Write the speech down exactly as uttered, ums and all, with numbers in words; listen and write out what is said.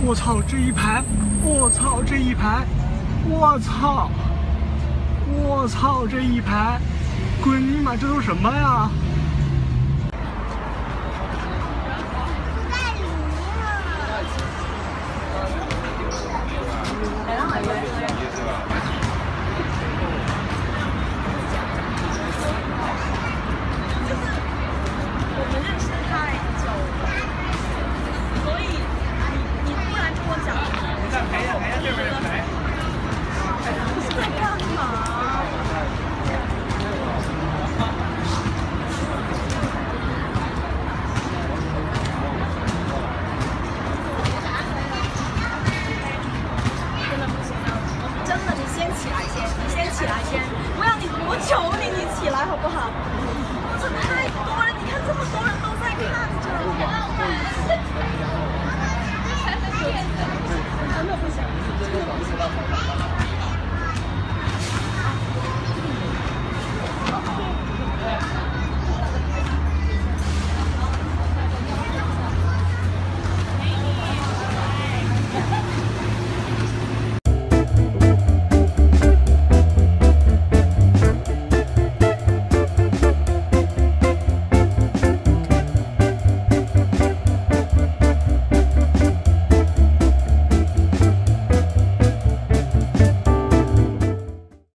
我操，这一排，我操，这一排，我操，我操，这一排，滚你妈，这都什么呀？ 我求你，你起来好不好？这太多了，你看这么多人都在看。